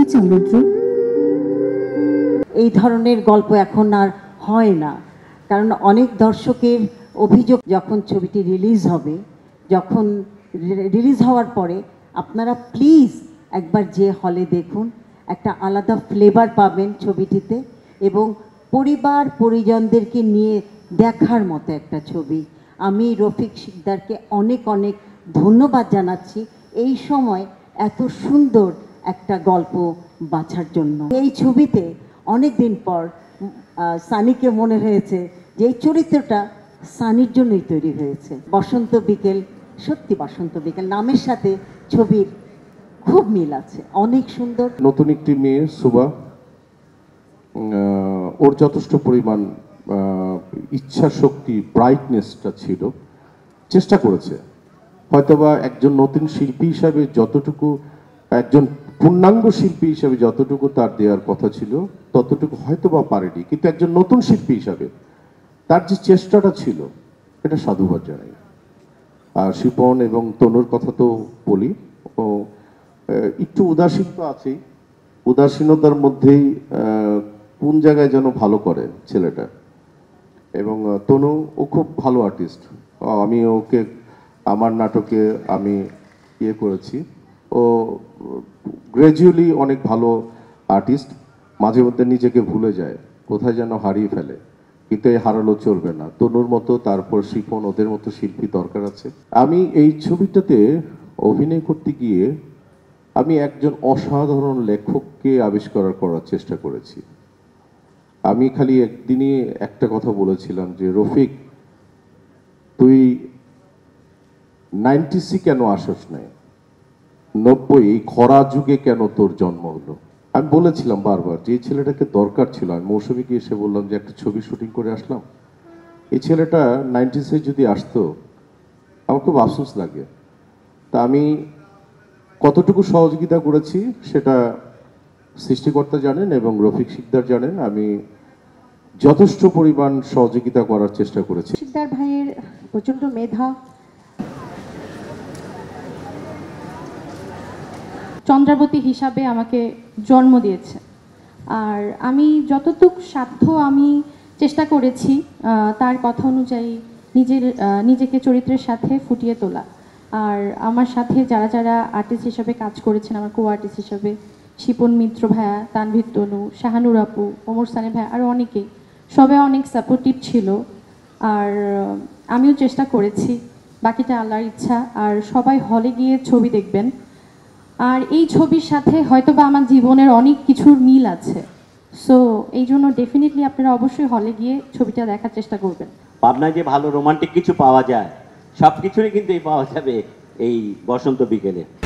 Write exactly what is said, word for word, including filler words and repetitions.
সমুদ্র। এই ধরনের গল্প এখন আর হয় না, কারণ অনেক দর্শকের অভিযোগ যখন ছবিটি রিলিজ হবে, যখন রিলিজ হওয়ার পরে আপনারা প্লিজ একবার যে হলে দেখুন, একটা আলাদা ফ্লেভার পাবেন ছবিটিতে এবং পরিবার পরিজনদেরকে নিয়ে দেখার মতো একটা ছবি। আমি রফিক শিকদারকে অনেক অনেক ধন্যবাদ জানাচ্ছি এই সময় এত সুন্দর একটা গল্প বাছার জন্য। এই ছবিতে অনেক দিন পর সানিকে মনে হয়েছে যে এই চরিত্রটা সানির জন্যই তৈরি হয়েছে। বসন্ত বিকেল, সত্যি বসন্ত বিকেল নামের সাথে ছবির খুব মিল আছে, অনেক সুন্দর। নতুন একটি মেয়ে সুবা, ওর যথেষ্ট পরিমাণ ইচ্ছা শক্তি, ব্রাইটনেসটা ছিল, চেষ্টা করেছে। হয়তোবা একজন নতুন শিল্পী হিসাবে যতটুকু, একজন পূর্ণাঙ্গ শিল্পী হিসাবে যতটুকু তার দেওয়ার কথা ছিল ততটুকু হয়তোবা পারেনি, কিন্তু একজন নতুন শিল্পী হিসাবে তার যে চেষ্টাটা ছিল এটা সাধুবাদ জানাই। আর শিপন এবং তনুর কথা তো বলি, ও একটু উদাসীন তো আছেই, উদাসীনতার মধ্যেই কোন জায়গায় যেন ভালো করে ছেলেটা। এবং তনু ও খুব ভালো আর্টিস্ট, আমি ওকে আমার নাটকে আমি ইয়ে করেছি, ও গ্র্যাজুয়ালি অনেক ভালো আর্টিস্ট, মাঝে মধ্যে নিজেকে ভুলে যায়, কোথায় যেন হারিয়ে ফেলে, কিন্তু এই হারালো চলবে না। তনুর মতো, তারপর শিপন, ওদের মতো শিল্পী দরকার আছে। আমি এই ছবিটাতে অভিনয় করতে গিয়ে আমি একজন অসাধারণ লেখককে আবিষ্কার করার চেষ্টা করেছি। আমি খালি একদিনই একটা কথা বলেছিলাম যে রফিক, তুই নাইনটিসি কেন আসস নাই, নব্বই এই খরা যুগে কেন তোর জন্ম হলো। আমি বলেছিলাম বারবার যে এই ছেলেটাকে দরকার ছিল। আমি মৌসুমীকে এসে বললাম যে একটা ছবি শুটিং করে আসলাম, এই ছেলেটা নাইনটিসে যদি আসতো আমার খুব আফসোস লাগে। তা আমি কতটুকু সহযোগিতা করেছি সেটা সৃষ্টিকর্তা জানেন এবং রফিক শিকদার জানেন। আমি যথেষ্ট পরিমাণ সহযোগিতা করার চেষ্টা করেছি। শিকদার ভাইয়ের প্রচন্ড মেধা, চন্দ্রাবতী হিসাবে আমাকে জন্ম দিয়েছে। আর আমি যতটুক সাধ্য আমি চেষ্টা করেছি তার কথা অনুযায়ী নিজের নিজেকে চরিত্রের সাথে ফুটিয়ে তোলা। আর আমার সাথে যারা যারা আর্টিস্ট হিসাবে কাজ করেছেন, আমার কো আর্টিস্ট হিসাবে শিপন মিত্র ভাইয়া, তানভীর তনু, শাহানুর আপু, ওমর সানি ভাইয়া, আরও অনেকেই, সবাই অনেক সাপোর্টিভ ছিল। আর আমিও চেষ্টা করেছি, বাকিটা আল্লাহর ইচ্ছা। আর সবাই হলে গিয়ে ছবি দেখবেন। আর এই ছবির সাথে হয়তোবা আমার জীবনের অনেক কিছুর মিল আছে, সো এই জন্য ডেফিনেটলি আপনারা অবশ্যই হলে গিয়ে ছবিটা দেখার চেষ্টা করবেন। পাবনায় যে ভালো রোমান্টিক কিছু পাওয়া যায়, সব কিছুরই কিন্তু এই পাওয়া যাবে এই বসন্ত বিকেলে।